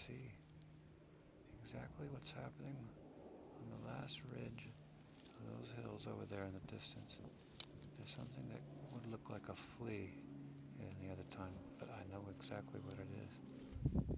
see exactly what's happening on the last ridge of those hills over there in the distance. There's something that would look like a flea any other time, but I know exactly what it is.